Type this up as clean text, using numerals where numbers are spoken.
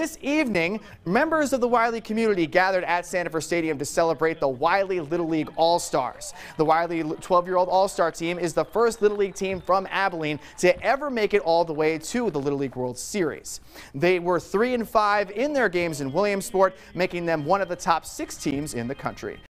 This evening, members of the Wylie community gathered at Sandifer Stadium to celebrate the Wylie Little League All-Stars. The Wylie 12-year-old All-Star team is the first Little League team from Abilene to ever make it all the way to the Little League World Series. They were 3-5 in their games in Williamsport, making them one of the top 6 teams in the country.